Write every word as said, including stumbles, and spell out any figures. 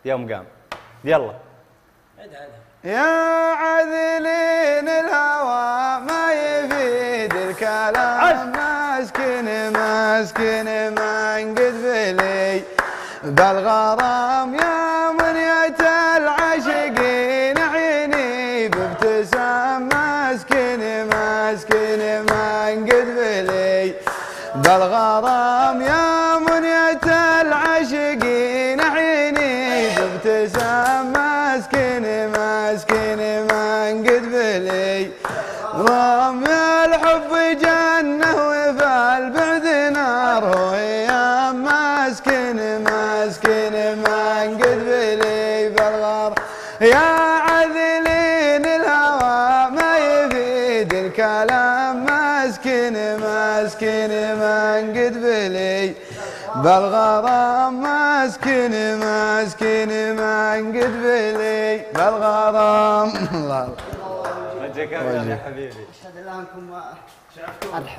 يوم قام. يلا يا عذلين الهوى ما يفيد الكلام، مسكن مسكن ما انقد بلي بالغرام، يا منية العاشقين عيني بابتسام، مسكن مسكن ما انقد بلي بالغرام، يا منية العاشقين عيني بابتسام، مسكن مسكن ما انقد بلي رام، يا الحب جنة وفي البعد نار ويام، مسكن مسكن ما انقد بلي بالغرام، يا عذلين الهوى ما يفيد الكلام، مسكن مسكن ما انقد بلي بالغرام، مسكن مسكن ما انقد بلي بالغرام. الله وجهك يا حبيبي. اشهد الله انكم شرفتونا.